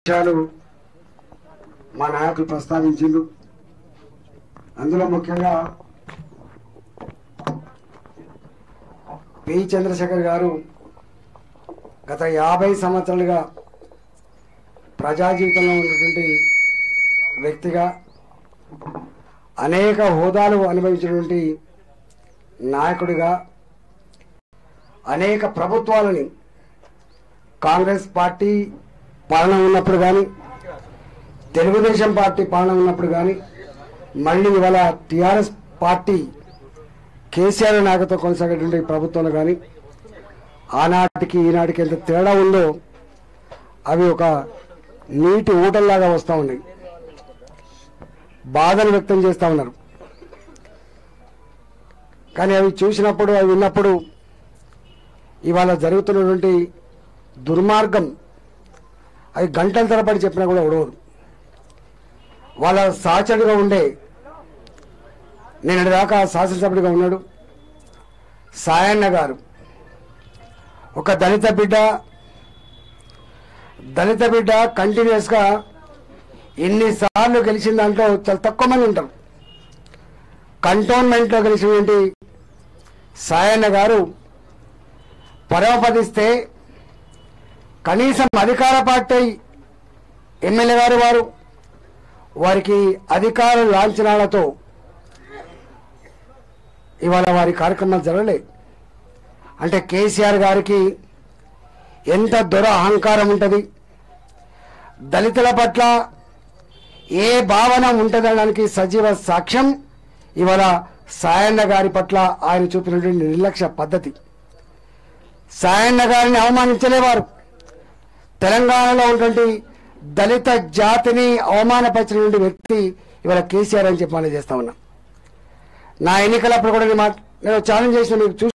విషయాలు మా నాయకులు ప్రస్తావించిండు. అందులో ముఖ్యంగా పి చంద్రశేఖర్ గారు గత 50 సంవత్సరాలుగా ప్రజా జీవితంలో ఉన్నటువంటి వ్యక్తిగా అనేక హోదాలు అనుభవించినటువంటి నాయకుడిగా అనేక ప్రభుత్వాలని కాంగ్రెస్ పార్టీ పాలన ఉన్నప్పుడు కానీ తెలుగుదేశం పార్టీ పాలన ఉన్నప్పుడు కానీ మళ్ళీ ఇవాళ టీఆర్ఎస్ పార్టీ కేసీఆర్ నాయకత్వం కొనసాగేటువంటి ప్రభుత్వంలో కానీ ఆనాటికి ఈనాటికి ఎంత తేడా ఉందో అవి ఒక నీటి ఊటల్లాగా వస్తూ ఉన్నాయి. బాధను వ్యక్తం చేస్తూ ఉన్నారు. కానీ అవి చూసినప్పుడు అవి విన్నప్పుడు ఇవాళ జరుగుతున్నటువంటి దుర్మార్గం అవి గంటల తరబడి చెప్పినా కూడా ఉడవదు. వాళ్ళ సహచరుడుగా ఉండే నేను దాకా శాసనసభ్యుడిగా ఉన్నాడు సాయన్న గారు, ఒక దళిత బిడ్డ కంటిన్యూస్గా ఎన్నిసార్లు గెలిచిన దాంట్లో చాలా తక్కువ మంది ఉంటారు. కంటోన్మెంట్లో గెలిచినటువంటి సాయన్న గారు పరమపదిస్తే కనీసం అధికార పార్టీ ఎమ్మెల్యే గారు వారికి అధికార లాంఛనాలతో ఇవాళ వారి కార్యక్రమాలు జరగలే. అంటే కేసీఆర్ గారికి ఎంత దొర అహంకారం ఉంటుంది, దళితుల పట్ల ఏ భావన ఉంటుందనడానికి సజీవ సాక్ష్యం ఇవాళ సాయన్న గారి పట్ల ఆయన చూపినటువంటి నిర్లక్ష్య పద్ధతి. సాయన్న గారిని అవమానించలేవారు. తెలంగాణలో ఉన్నటువంటి దళిత జాతిని అవమానపరిచినటువంటి వ్యక్తి ఇవాళ కేసీఆర్ అని చెప్పి మనం చేస్తా ఉన్నా. నా ఎన్నికలప్పుడు కూడా నేను ఛాలెంజ్ చేసిన మీకు